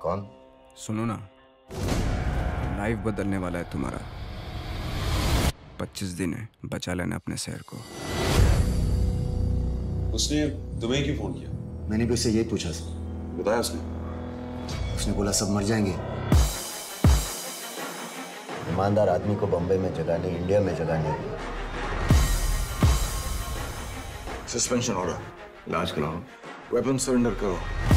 कौन? सुनो ना, लाइफ बदलने वाला है तुम्हारा। 25 दिन है, बचा लेना अपने शहर को। उसने तुम्हें क्यों फोन किया? मैंने भी उससे यही पूछा सर। बताया उसने? उसने बोला सब मर जाएंगे। ईमानदार आदमी को बम्बई में जगह नहीं, इंडिया में जगह नहीं। सस्पेंशन ऑर्डर, इलाज कराओ, वेपन सरेंडर करो।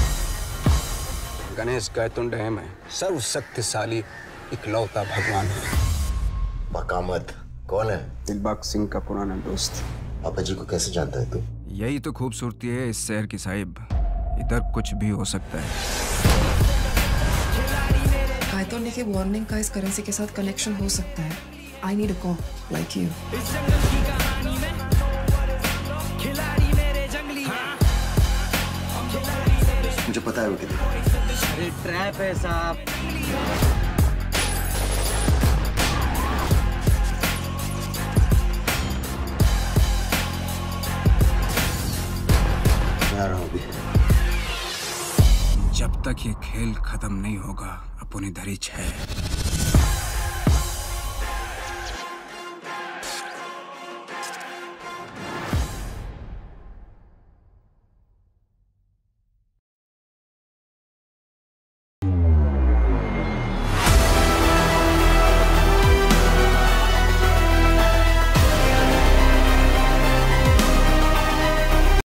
गणेश गैतुंड है मैं, सर्वशक्तिशाली इकलौता भगवान है। मकामत कौन है? दिलबाग सिंह का पुराना दोस्त। पापा जी को कैसे जानता है तू? यही तो खूबसूरती है इस शहर की साहिब, इधर कुछ भी हो सकता है। गायतों के वार्निंग का इस करेंसी के साथ कनेक्शन हो सकता है। I need a call like you. मुझे पता है वो किधर। अरे ट्रैप है साहब। मैं आ रहा हूँ अभी। जब तक ये खेल खत्म नहीं होगा, अपन इधर ही है।